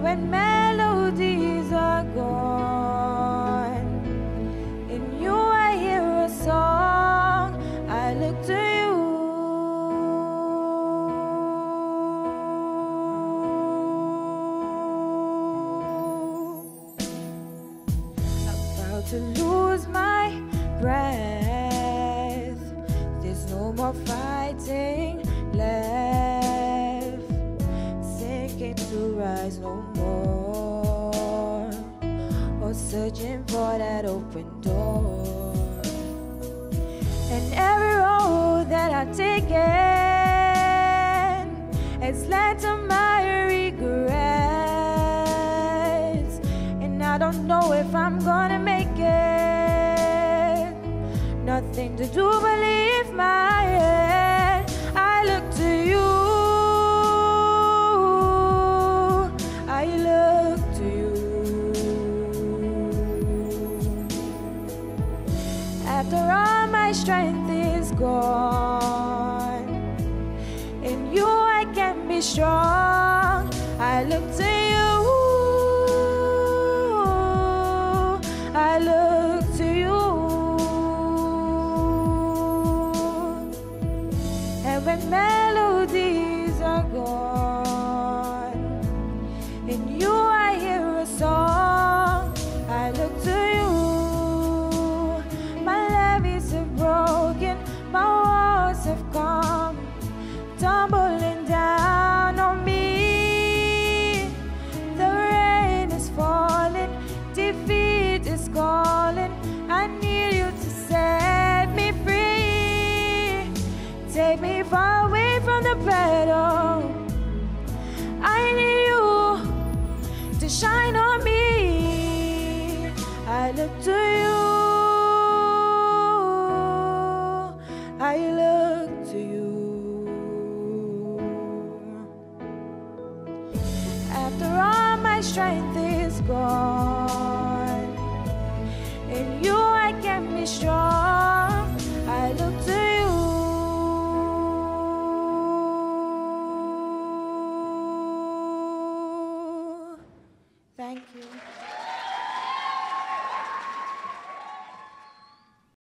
when melodies are gone, in you I hear a song. I look to you. About to lose my breath. There's no more fighting left. Sinking to rise no more, or searching for that open door. And every road that I've taken has led to my regrets, and I don't know if I'm gonna make it. Nothing to do but lift my head. I look to you. I look to you. After all my strength is gone, in you I can be strong. I look to you. I look to you. And when melodies are gone, in you I hear a song. I look to you. My levees have broken, my walls have come tumbling down on me. The rain is falling, defeat is calling. I need you to set me free. Take me far away from the battle. I need you to shine on me. I look to you. I look to you. After all my strength is gone, in you I can be strong. I look to